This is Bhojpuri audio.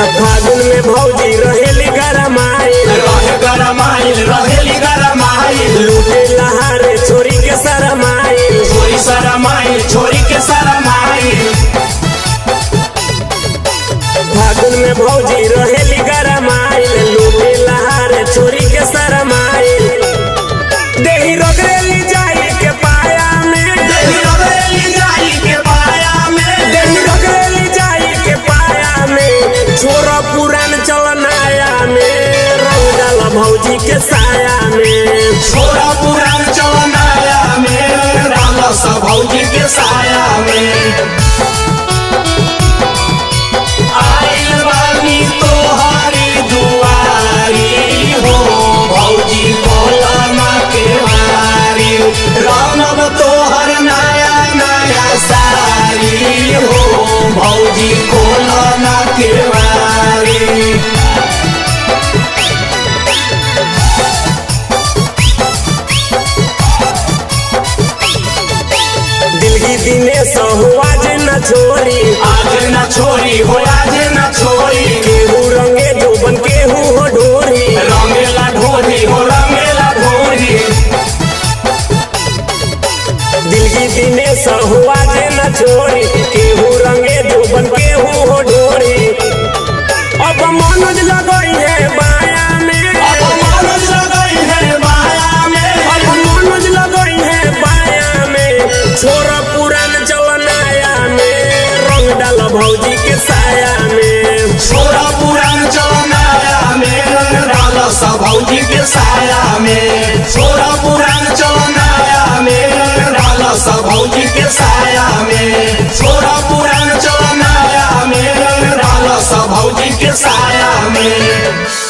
फागुन में भौजी रहेली गरमाइल लूटे लहारे छोरी के शरमाइल फागुन में भौजी रहेली गरमाइल लूटे लहारे छोरी के शरमाइल देही रगड़ेली जाई के पाया में छोरा पुरान चलनाया में रंग डाला भौजी के साया में भौजी के साया में आइल बानी तोहारी दुआरी हो भौजी बोलना के मारी रामब तोहर नया नया सारी हो भौजी बोलना के मारी दिनेश हो आज न छोरी हो आज न छोरी केहू रंगे जोबन केहू हो ढोरी रंगेला ढोरी दिनेश हो आज न छोरी केहू रंगे जोबन केहू हो ढोरी अब मनोज लगई है बाया में छोरा पुरान चलनाया में रंग डाला भौजी के साया में छोरा पुरान चलनाया में रंग डाला सब भौजी के साया में छोरा पुरान चलनाया में रंग डाला सब भौजी के साया में छोरा पुरान चलनाया में रंग डाला सब भौजी के साया में।